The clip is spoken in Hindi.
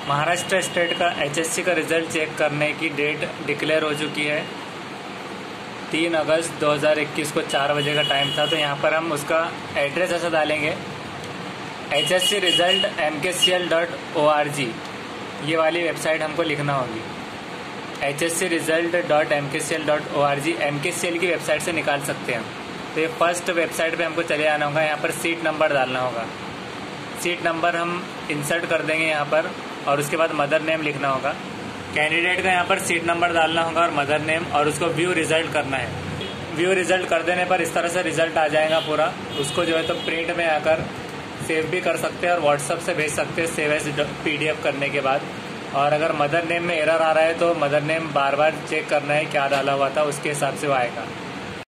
महाराष्ट्र स्टेट का एचएससी का रिजल्ट चेक करने की डेट डिक्लेयर हो चुकी है। 3 अगस्त 2021 को 4 बजे का टाइम था। तो यहाँ पर हम उसका एड्रेस ऐसा डालेंगे HSC result mkcl.org, ये वाली वेबसाइट हमको लिखना होगी। HSC result.mkcl.org MKCL की वेबसाइट से निकाल सकते हैं हम। तो ये फर्स्ट वेबसाइट पे हमको चले आना होगा। यहाँ पर सीट नंबर डालना होगा। सीट नंबर हम इंसर्ट कर देंगे यहाँ पर, और उसके बाद मदर नेम लिखना होगा। कैंडिडेट का यहाँ पर सीट नंबर डालना होगा और मदर नेम, और उसको व्यू रिजल्ट करना है। व्यू रिजल्ट कर देने पर इस तरह से रिजल्ट आ जाएगा पूरा। उसको जो है तो प्रिंट में आकर सेव भी कर सकते हैं और व्हाट्सएप से भेज सकते हैं सेव एज PDF करने के बाद। और अगर मदर नेम में एरर आ रहा है तो मदर नेम बार बार चेक करना है क्या डाला हुआ था, उसके हिसाब से वो आएगा।